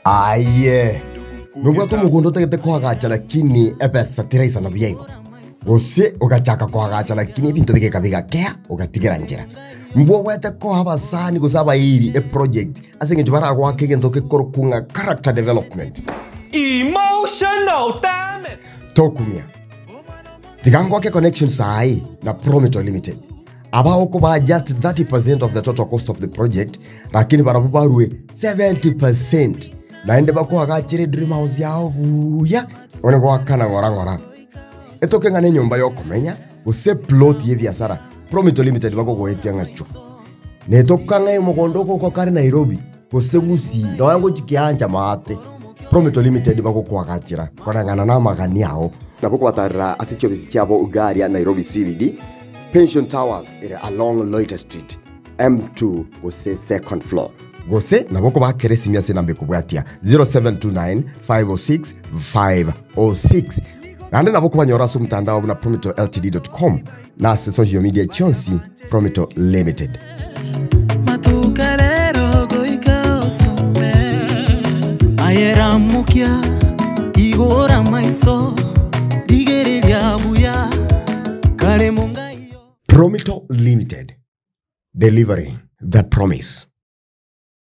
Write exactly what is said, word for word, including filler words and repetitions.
Aye. Nubwa tu mugondo tegete kwa gacha lakini epesa tiraiza na biyego. Ose ugachaka kwa gacha lakini bintu bike kabiga kea ugatigera njira. Mbwa wete ko habasani gusaba iri a project asinge jubara kwa kege ntoke korokunga character development. Emotional damage. Tokumia. Tigango ke connection sai na Promitto Limited. Aba oko ba just thirty percent of the total cost of the project lakini barabubarwe seventy percent. Naende bako agachire dream house yao buya one kwa kana ngora ngora. Etoke ngane nyumba yo kumenya use plot ye biashara Promitto Limited bako goetia ngacho. Netoka ngai mugondo ko kare Nairobi kusegusi ndo yango chikianja mate. Promitto Limited bako kwa agachira kona ngana na magani yao na bako batara asicho bisichabo ugari ya Nairobi C B D Pension Towers ere along Loiter Street M two use second floor. Gose na boko ba keresi miase nambe kubwatia zero seven two nine five oh six five oh six. Nande na boko banyora su mtandao na promitto l t d dot com na social media chonsi Promitto Limited. Matukarero goika osome ayera mukia igora maiso digereria buya kare munga. Promitto Limited, delivering the promise.